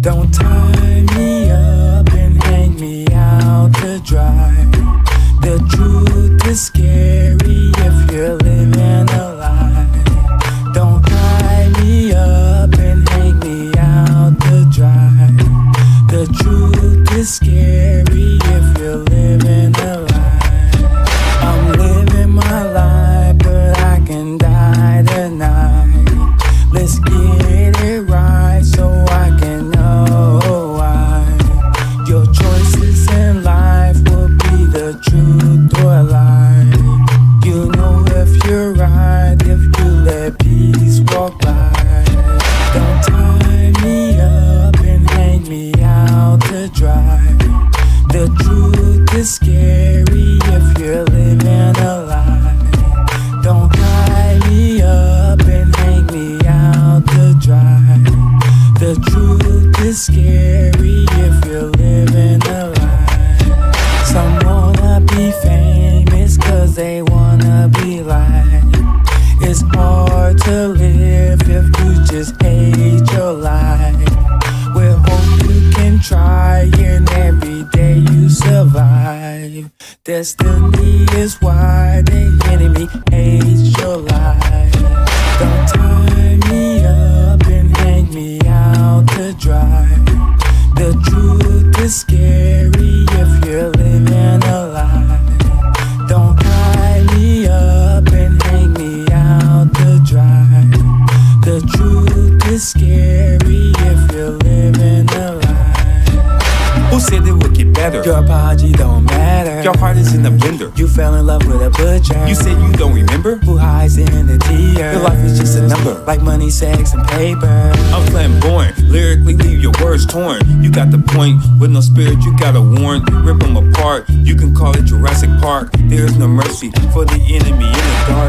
Don't tie me up and hang me out to dry. The truth is scary if you're living a lie. Don't tie me up and hang me out to dry. The truth is scary if you're living a lie. I'm living my life, but I can die tonight. Let's get it right so I can know why. Your choices in life will be the truth or lie. You know if you're right if you let peace walk by. Don't tie me up and hang me out to dry. The truth is scary if you're living a lie. Don't tie me up and hang me out to dry. The truth is scary if you're living a lie. Some wanna be famous cause they wanna be liked. It's hard to live if you just hate your life. With hope you can try and every day you survive. Destiny is why the enemy hates your life. Don't tie me up and hang me out to dry. The truth is scary if you're living a lie. Don't tie me up and hang me out to dry. The truth is scary if you're living a lie. Who said it would get better? Your apology don't matter. Your heart is in the blender. You fell in love with a butcher. You said you don't remember? Who hides in the tears? Your life is just a number. Like money, sex, and paper. I'm flamboyant, lyrically leave your words torn. You got the point, with no spirit you gotta warn. Rip them apart, you can call it Jurassic Park. There's no mercy for the enemy in the dark.